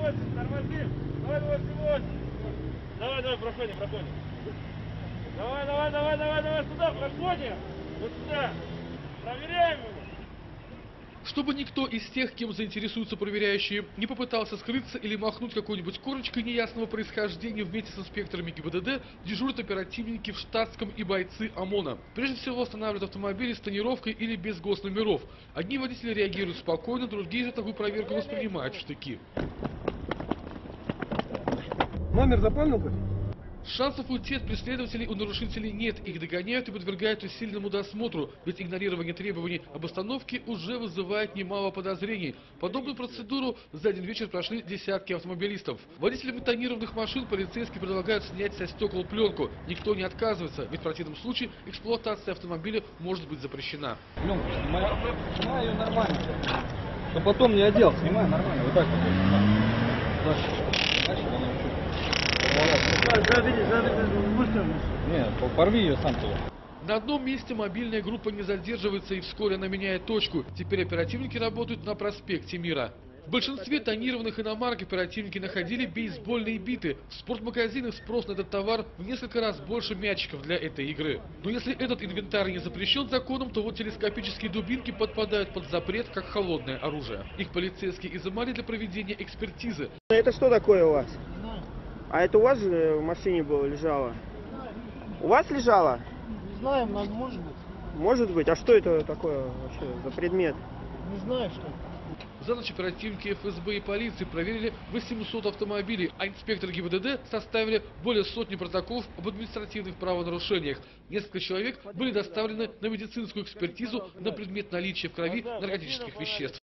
тормозим. Давай, 28. Давай, проходим. Давай, сюда, проходим. Вот сюда. Проверяем его. Чтобы никто из тех, кем заинтересуются проверяющие, не попытался скрыться или махнуть какой-нибудь корочкой неясного происхождения, вместе с инспекторами ГИБДД дежурят оперативники в штатском и бойцы ОМОНа. Прежде всего останавливают автомобили с тонировкой или без госномеров. Одни водители реагируют спокойно, другие же такую проверку воспринимают в штыки. Номер запомнил бы? Шансов уйти от преследователей у нарушителей нет, их догоняют и подвергают усиленному досмотру, ведь игнорирование требований об остановке уже вызывает немало подозрений. Подобную процедуру за один вечер прошли десятки автомобилистов. Водителям тонированных машин полицейские предлагают снять со стекол пленку. Никто не отказывается, ведь в противном случае эксплуатация автомобиля может быть запрещена. Пленку снимай ее нормально. Но потом не одел, снимай нормально, вот так вот. Дальше она чуть. Нет, порви ее сам туда. На одном месте мобильная группа не задерживается и вскоре она меняет точку. Теперь оперативники работают на проспекте Мира. В большинстве тонированных иномарок оперативники находили бейсбольные биты. В спортмагазинах спрос на этот товар в несколько раз больше мячиков для этой игры. Но если этот инвентарь не запрещен законом, то вот телескопические дубинки подпадают под запрет как холодное оружие. Их полицейские изымали для проведения экспертизы. Это что такое у вас? А это у вас же в машине было, лежало? У вас лежало? Не знаю, может быть. Может быть. А что это такое вообще за предмет? Не знаю, что. За ночь оперативники ФСБ и полиции проверили 800 автомобилей, а инспекторы ГИБДД составили более сотни протоколов об административных правонарушениях. Несколько человек были доставлены на медицинскую экспертизу на предмет наличия в крови наркотических веществ.